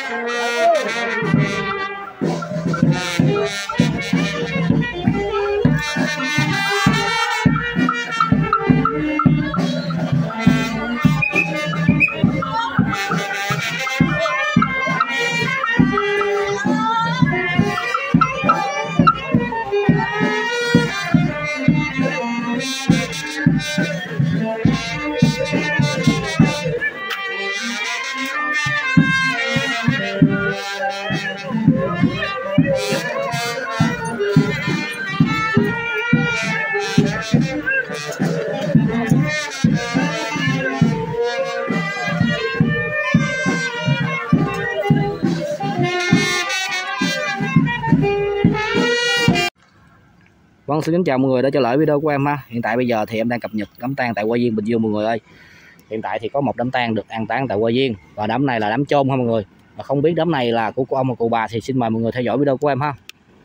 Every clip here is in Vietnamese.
Vâng, xin kính chào mọi người đã trở lại video của em ha. Hiện tại bây giờ thì em đang cập nhật đám tang tại Hoa Viên Bình Dương mọi người ơi. Hiện tại thì có một đám tang được an táng tại Hoa Viên và đám này là đám chôn ha mọi người. Và không biết đám này là của cô ông và cụ bà thì xin mời mọi người theo dõi video của em ha.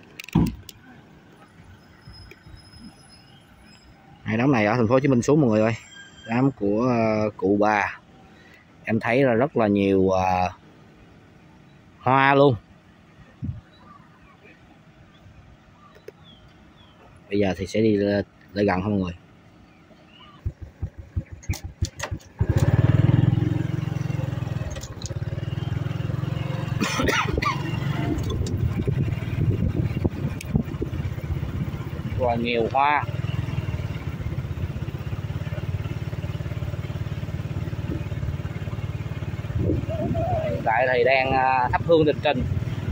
Đám này ở thành phố Hồ Chí Minh xuống mọi người ơi. Đám của cụ bà. Em thấy là rất là nhiều hoa luôn. Bây giờ thì sẽ đi lại gần không mọi người. Và nhiều hoa. Hiện tại thì đang thắp hương đình trình.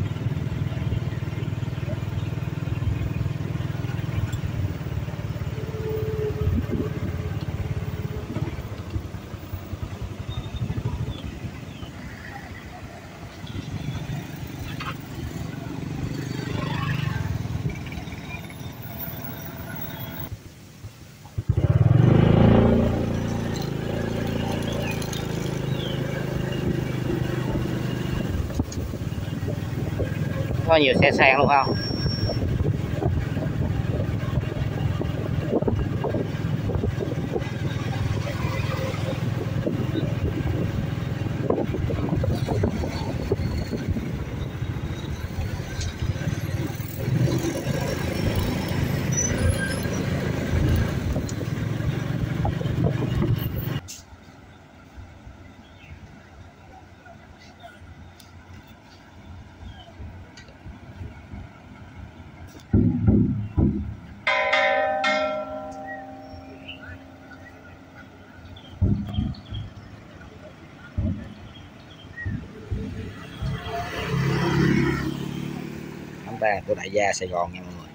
Có nhiều xe sang luôn không? Đám tang của đại gia Sài Gòn nha mọi người.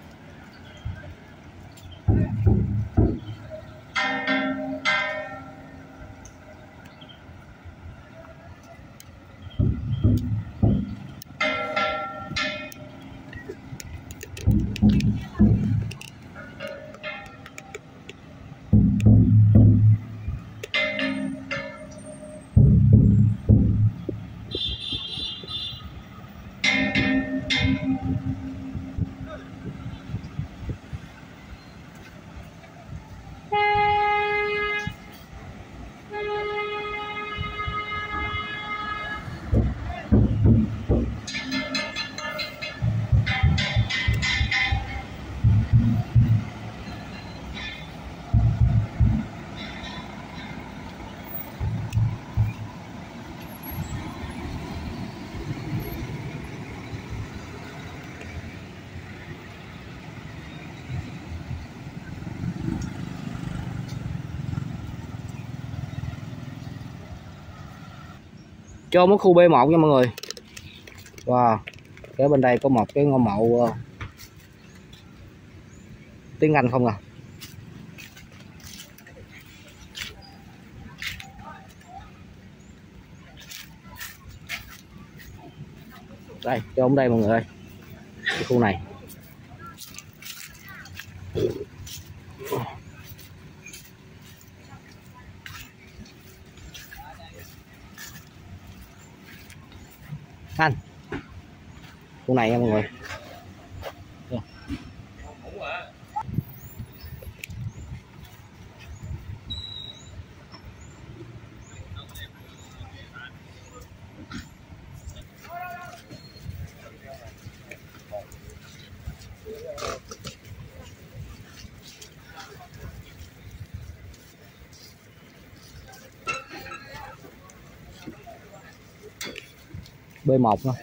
Cho một khu B1 nha mọi người. Wow, cái bên đây có một cái ngôi mộ tiếng Anh không à. Đây, cho ông đây mọi người ơi. Cái khu này. Anh khu này nha mọi người. B1 thôi.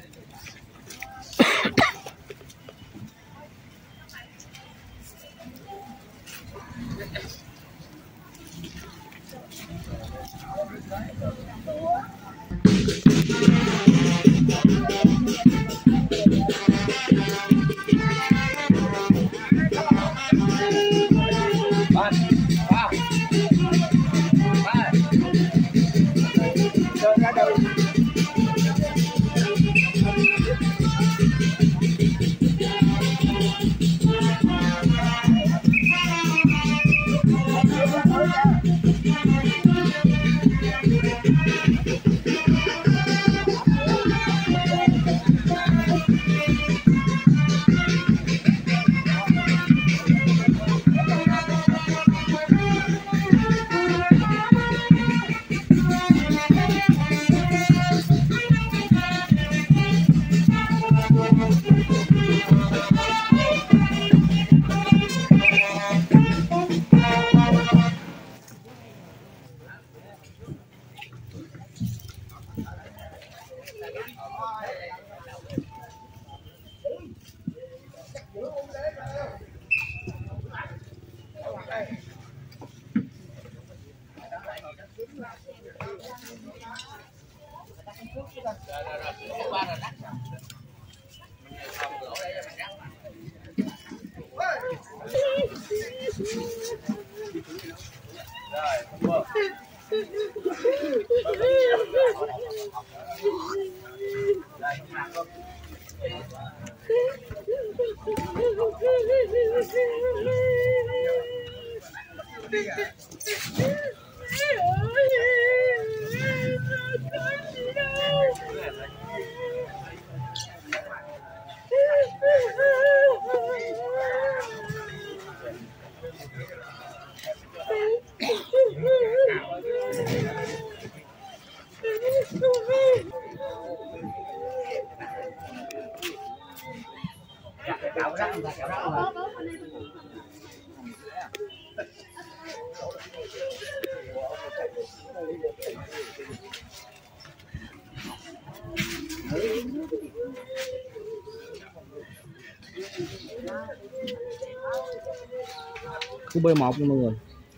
Cú B1 nha mọi người.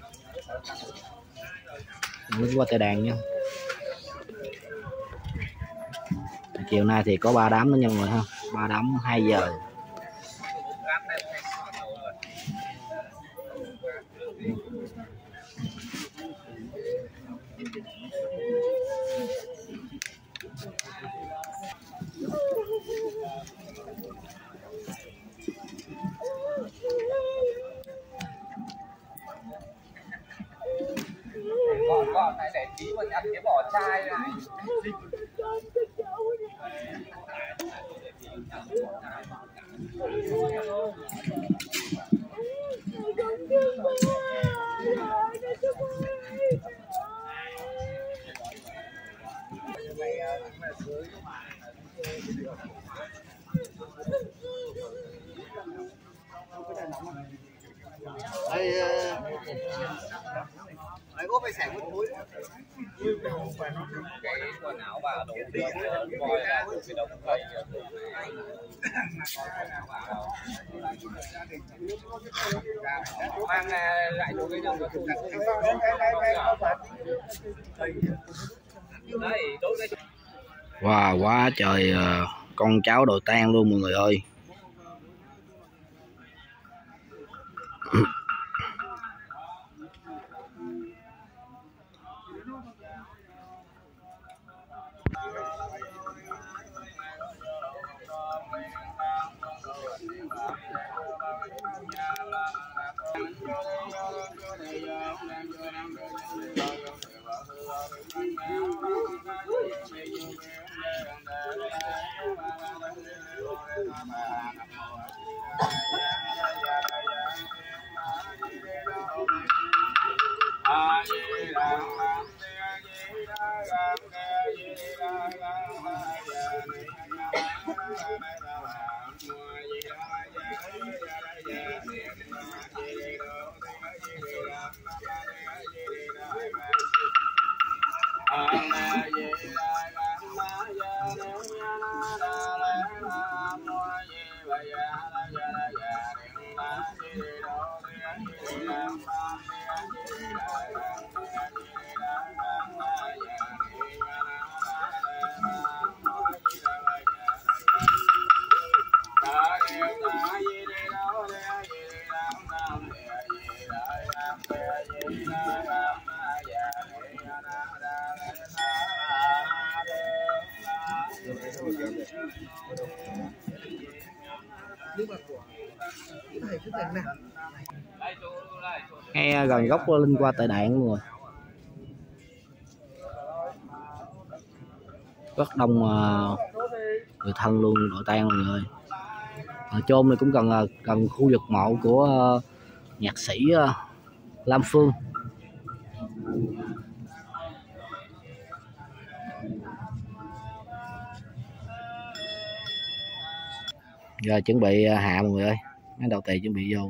Mình qua tệ đàn nha. Chiều nay thì có 3 đám nữa nha mọi người ha. 3 đám 2 giờ. Con này để tí mà ăn cái vỏ chai này. Đấy có phải xẻ một khối cái quần áo bà đồ coi là cái đống cây mang lại đồ cái nào Wow, quá trời con cháu đồ tang luôn mọi người ơi. Ngay gần gốc Linh Qua Tệ Đạn mọi người, rất đông người thân luôn, đội tang mọi người. Chôn này cũng gần khu vực mộ của nhạc sĩ Lam Phương. Giờ chuẩn bị hạ mọi người ơi, mấy đầu tỳ chuẩn bị vô.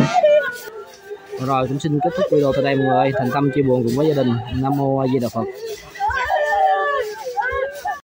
Rồi cũng xin kết thúc video tại đây mọi người ơi. Thành tâm chia buồn cùng với gia đình. Nam mô A Di Đà Phật.